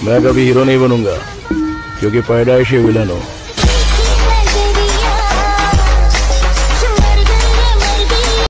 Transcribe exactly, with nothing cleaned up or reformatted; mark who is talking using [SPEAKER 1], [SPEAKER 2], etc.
[SPEAKER 1] मैं कभी हीरो नहीं बनूंगा क्योंकि पैदाइशी विलन हूँ।